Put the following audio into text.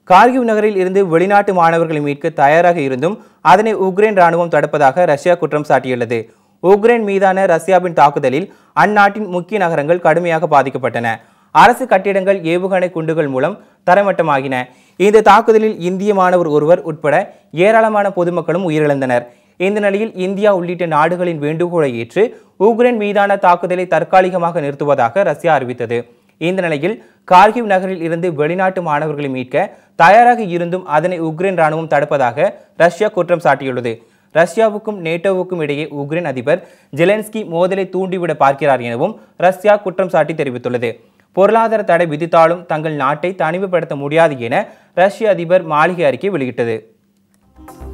Kharkiv நகரில் இருந்து வெளிநாட்டு மாணவர்களை மீட்க தயாராக இருந்தும் அதனை உக்ரைன் ராணுவம் தடுப்பதாக ரஷ்யா குற்றம் சாட்டியுள்ளது. உக்ரைன் மீதான ரஷ்யாவின் தாக்குதலில் அந்நாட்டின் முக்கிய நகரங்கள் கடுமையாக பாதிக்கப்பட்டன. அரசு கட்டிடங்கள் ஏவுகணை குண்டுகள் மூலம் தரைமட்டமாகின. இந்த தாக்குதலில் இந்திய மாணவர் ஒருவர் உட்பட ஏராளமான பொதுமக்களும் உயிரிழந்தனர். இந்த நிலையில் இந்தியா உள்ளிட்ட நாடுகளின் வேண்டுகோளை ஏற்று உக்ரைன் மீதான தாக்குதலை தற்காலிகமாக நிறுத்துவதாக ரஷ்யா அறிவித்தது. இந்த நிலையில் கார்கிவ் நகரில் இருந்து வெளிநாட்டு மாணவர்களை மீட்க தயாராக இருந்தும் அதனை உக்ரைன் ராணுவம் தடுப்பதாக ரஷ்யா குற்றம் சாட்டியுள்ளது. ரஷ்யாவுக்கும் நேட்டோவுக்கும் இடையே உக்ரைன் அதிபர் ஜெலென்ஸ்கி மோதலை தூண்டிவிட பார்க்கிறார் எனவும் ரஷ்யா குற்றம் சாட்டி தெரிவித்துள்ளது. பொருளாதார தடை விதித்தாலும் தங்கள் நாட்டை தனிமைப்படுத்த முடியாது என ரஷ்ய அதிபர் மாளிகை அறிக்கை வெளியிட்டது.